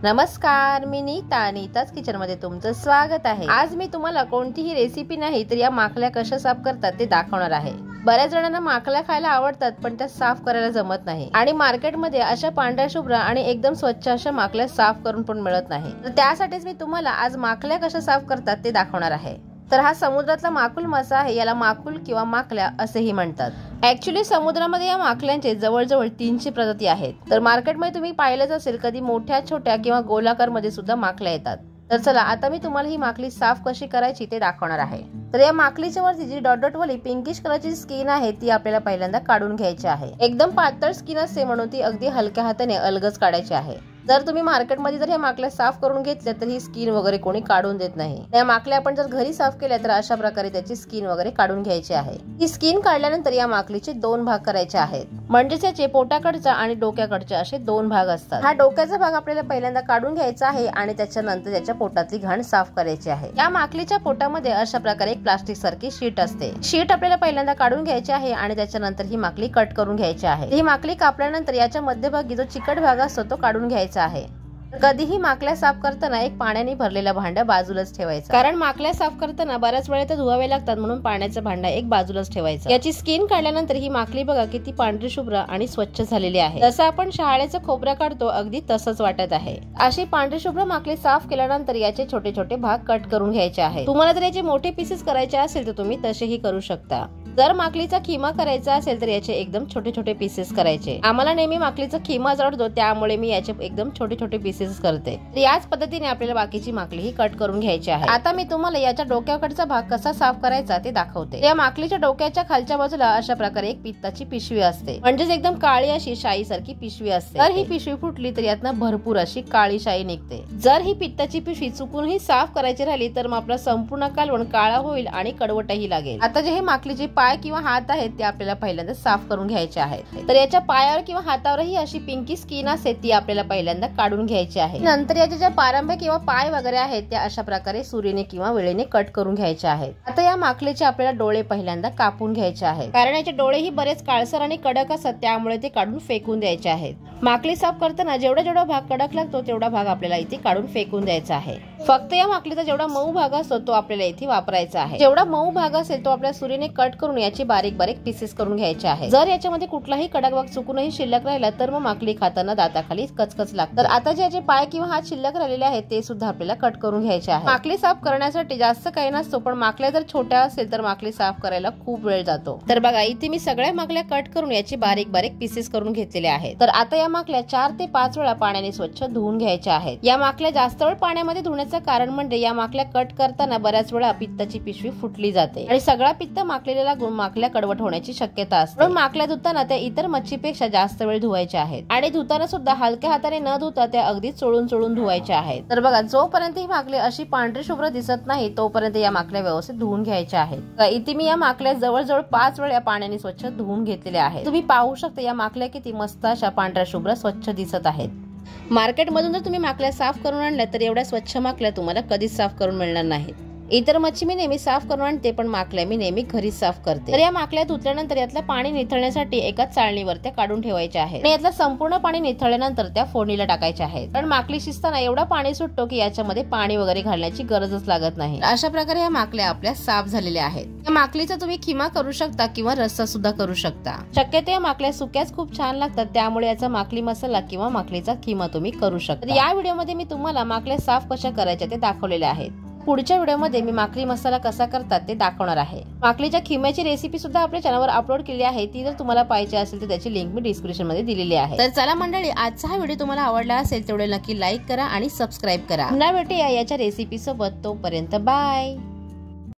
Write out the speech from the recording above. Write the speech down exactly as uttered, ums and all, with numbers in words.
नमस्कार, मी नीता नीताच किचन मध्ये तुमचं स्वागत आहे। आज मी तुम्हाला कोणतीही रेसिपी नाही तर या माखल्या कशा साफ करतात ते दाखवणार आहे। बऱ्याच जणांना माखल्या खायला आवडतात पण त्या साफ करायला जमत नाही आणि मार्केटमध्ये अशा पांढऱ्या शुभ्र आणि एकदम स्वच्छ अशा माखल्या साफ करून पण मिळत नाही। तर त्यासाठीच मी तुम्हाला आज माखल्या कशा साफ करतात ते दाखवणार आहे। तर हा समुद्रातला माकुल मासा आहे, याला माकुल किंवा माखल्या असेही म्हणतात। ऍक्च्युली समुद्रामध्ये या माखल्यांचे जवळजवळ तीनशे प्रजाती आहेत। तर मार्केटमध्ये तुम्ही पाहिलंच असेल, कधी मोठ्या छोट्या किंवा गोलाकार मध्ये सुद्धा माखल्या येतात। तर चला आता मी तुम्हाला ही माखली साफ कशी करायची ते दाखवणार आहे। तर या माखलीच्या वरती जी डॉट डॉट वाली पिंकिश कलरची स्किन आहे ती आपल्याला पहिल्यांदा काढून घ्यायची आहे। एकदम पातळ स्किन असते म्हणून ती अगदी हलक्या हाताने अलगद काढायची आहे। जर तुम्ही मार्केटमध्ये जर या माखल्या साफ करून घेतल्या तर ही स्किन वगैरे कोणी काढून देत नाही। या माखल्या आपण जर घरी साफ केल्या तर अशा प्रकारे त्याची स्किन वगैरे काढून घ्यायची आहे। ही स्किन काढल्यानंतर या माखलीचे दोन भाग करायचे आहेत, म्हणजे त्याचे पोटाकडचा आणि डोक्याकडचे असे दोन भाग असतात। हा डोक्याचा भाग आपल्याला पहिल्यांदा काढून घ्यायचा आहे आणि त्याच्यानंतर त्याच्या पोटातली घाण साफ करायची आहे। या माखलीच्या पोटामध्ये अशा प्रकारे एक प्लास्टिक सारखी शीट असते। शीट आपल्याला पहिल्यांदा काढून घ्यायची आहे आणि त्याच्यानंतर ही माखली कट करून घ्यायची आहे। ही माखली कापल्यानंतर याच्या मध्यभागी जो चिकट भाग असतो तो काढून घ्यायचा आहे। कधीही माखल्या साफ करताना एक पाण्याने भरलेला भांडा बाजूलाच ठेवायचा, कारण माखल्या साफ करताना बऱ्याच वेळा ते धुवावे लागतात, म्हणून पाण्याचा भांडा एक बाजूलाच ठेवायचा। याची स्किन काढल्यानंतर ही माखली बघा किती पांढरी शुभ्र आणि स्वच्छ झालेली आहे। जसं आपण शहाळ्याचं खोबरं काढतो अगदी तसंच वाटत आहे। अशी पांढरी शुभ्र माखली साफ केल्यानंतर याचे छोटे छोटे भाग कट करून घ्यायचे आहे। तुम्हाला जर याचे मोठे पीसेस करायचे असेल तर तुम्ही तसेही करू शकता। जर माखलीचा खिमा करायचा असेल तर याचे एकदम छोटे छोटे पीसेस करायचे। आम्हाला नेहमी माखलीचा खिमा आवडतो त्यामुळे मी याचे एकदम छोटे छोटे पीसेस करते। याच पद्धतीने आपल्याला बाकीची माखली ही कट करून घ्यायची आहे। आता मी तुम्हाला याच्या डोक्याकडचा भाग कसा साफ करायचा ते दाखवते। या माखलीच्या डोक्याच्या खालच्या बाजूला अशा प्रकारे एक पित्ताची पिशवी असते, म्हणजेच एकदम काळी अशी शाई सारखी पिशवी असते। तर ही पिशवी फुटली तर यातनं भरपूर अशी काळी शाई निघते। जर ही पित्ताची पिशवी चुकूनही साफ करायची राहिली तर मग आपला संपूर्ण कालवण काळा होईल आणि कडवटही लागेल। आता जे हे माखलीचे पाय किंवा हात आहेत ते आपल्याला पहिल्यांदा साफ करून घ्यायचे आहेत। तर याच्या पायावर किंवा हातावरही अशी पिंकी स्किन असते ती आपल्याला पहिल्यांदा काढून घ्यायची आहे। नंतर याच्या ज्या पारंब्या किंवा पाय वगैरे आहेत त्या अशा प्रकारे सुरीने किंवा वेळेने कट करून घ्यायचे आहेत। आता या माखलीचे आपल्याला डोळे पहिल्यांदा कापून घ्यायचे आहेत, कारण याचे डोळेही बरेच काळसर आणि कडक असतात त्यामुळे ते काढून फेकून द्यायचे आहेत। माखली साफ करताना जेवढा जेवढा भाग कडक लागतो तेवढा भाग आपल्याला इथे काढून फेकून द्यायचा आहे। फक्त या माखलीचा जेवढा मऊ भाग असतो तो आपल्याला इथे वापरायचा आहे। जेवढा मऊ भाग असेल तो आपल्या सुरीने कट करून याची बारीक बारीक पीसेस करून घ्यायचे आहे। जर याच्यामध्ये कुठलाही कडक भाग चुकूनही शिल्लक राहिला तर मग माखली खाताना दाताखाली कचकच लागते। तर आता जे याचे पाय किंवा हात शिल्लक राहिलेले आहेत ते सुद्धा आपल्याला कट करून घ्यायचे आहे। माखली साफ करण्यासाठी जास्त काही नसतो, पण माखल्या जर छोट्या असेल तर माखली साफ करायला खूप वेळ जातो। तर बघा इथे मी सगळ्या माखल्या कट करून याची बारीक बारीक पीसेस करून घेतलेले आहेत। तर आता या माखल्या चार ते पाच वेळा पाण्याने स्वच्छ धुवून घ्यायच्या आहेत। या माखल्या जास्त वेळ पाण्यामध्ये धुण्याचं कारण म्हणजे या माखल्या कट करताना बऱ्याच वेळा पित्ताची पिशवी फुटली जाते आणि सगळा पित्त माखलेला लागून माखल्या कडवट होण्याची शक्यता असते। म्हणून माखल्या धुताना त्या इतर मच्छीपेक्षा जास्त वेळ धुवायच्या आहेत आणि धुताना सुद्धा हलक्या हाताने न धुता त्या अगदी चोळून चोळून धुवायच्या आहेत। तर बघा जोपर्यंत ही माखली अशी पांढरी शुभ्र दिसत नाही तोपर्यंत या माखल्या व्यवस्थित धुवून घ्यायच्या आहेत। इथे मी या माखल्या जवळजवळ पाच वेळा पाण्याने स्वच्छ धुवून घेतलेल्या आहेत। तुम्ही पाहू शकता या माखल्या किती मस्त अशा पांढऱ्या शुभ्र स्वच्छ दिसत आहेत। मार्केटमधून जर तुम्ही माखल्या साफ करून आणल्या तर एवढ्या स्वच्छ माखल्या तुम्हाला कधीच साफ करून मिळणार नाहीत। इतर मच्छी मी नेहमी साफ करून आणते पण माखल्या मी नेहमी घरीच साफ करते। तर या माखल्या धुतल्यानंतर यातलं पाणी निथळण्यासाठी एका चाळणीवर त्या काढून ठेवायच्या आहेत आणि यातलं संपूर्ण पाणी निथळल्यानंतर त्या फोडणीला टाकायच्या आहेत, कारण माखली शिजताना एवढा पाणी सुटतो की याच्यामध्ये पाणी वगैरे घालण्याची गरजच लागत नाही। अशा प्रकारे या माखल्या आपल्या साफ झालेल्या आहेत। या माखलीचा तुम्ही खिमा करू शकता किंवा रस्सा सुद्धा करू शकता। शक्यतो या माखल्या सुक्याच खूप छान लागतात, त्यामुळे याचा माखली मसाला किंवा माखलीचा खिमा तुम्ही करू शकता। या व्हिडिओमध्ये मी तुम्हाला माखल्या साफ कशा करायच्या ते दाखवलेले आहेत। पुढच्या व्हिडिओमध्ये मी माखली मसाला कसा करतात ते दाखवणार आहे। माखलीच्या खिम्याची रेसिपी सुद्धा आपल्या चॅनलवर अपलोड केली आहे, ती जर तुम्हाला पाहिजे असेल तर त्याची लिंक मी डिस्क्रिप्शन मध्ये दिलेली आहे। तर चला मंडळी, आजचा हा व्हिडिओ तुम्हाला आवडला असेल तेवढे नक्की लाईक करा आणि सबस्क्राईब करा। पुन्हा भेटूया याच्या रेसिपी सोबत, तोपर्यंत बाय।